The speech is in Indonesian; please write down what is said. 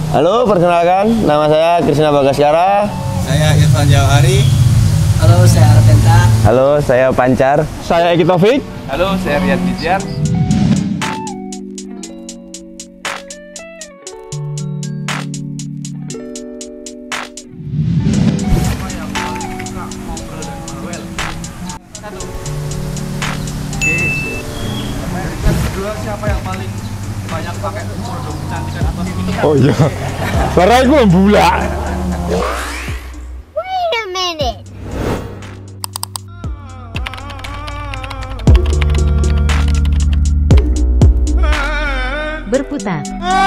Halo, perkenalkan, nama saya Krisna Bagaskara. Saya Irfan Jawahari. Halo, saya Arventa. Halo, saya Pancar. Saya Eki Taufik. Halo, saya Riyad Bijar. Siapa yang paling banyak pakai produk kecantikan atau skincare? Oh iya. Karena aku membula. Wait a minute. Berputar.